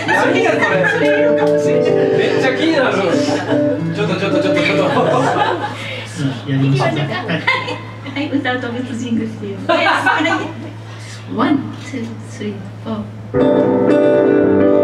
何やそれ。めっちゃ気になる。ちょっと。 やりましょう。 はい、歌うと別ジングっていうので、ワン、ツー、スリー、フォー。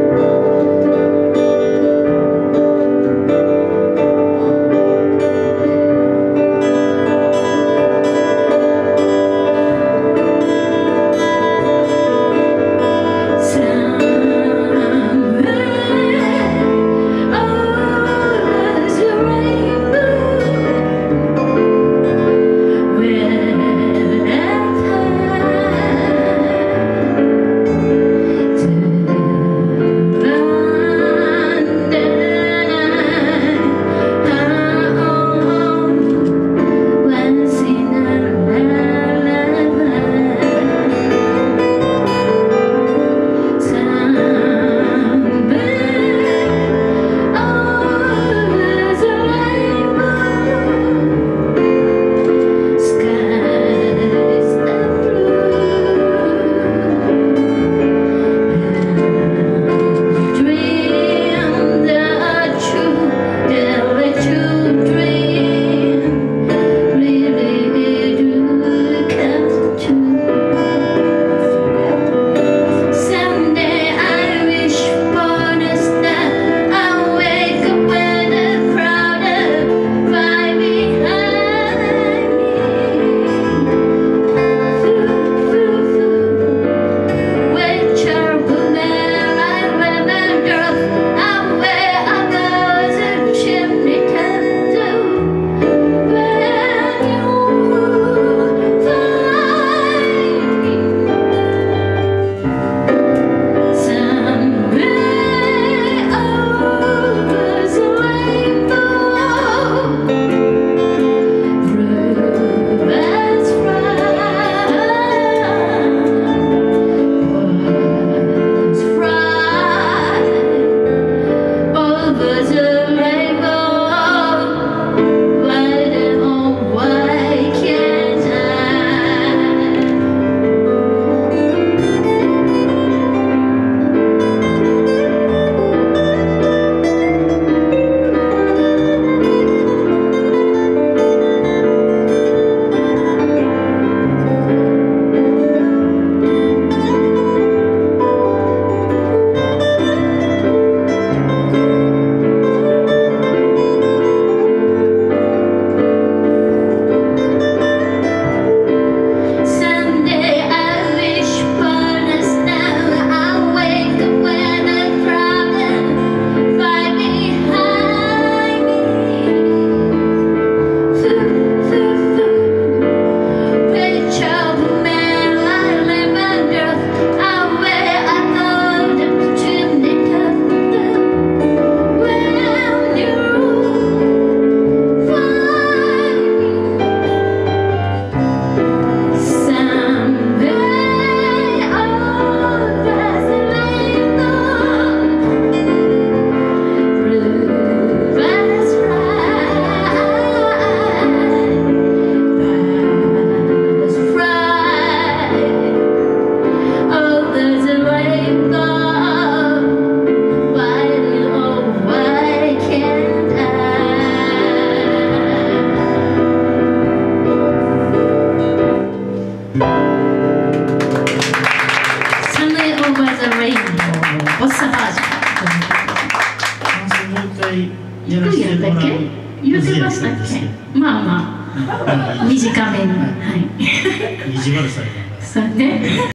ボッサバージョン。 もう一回やらせてもらう。 言ってましたっけ？まあまあ短めに。はい。 意地悪された。 そうね。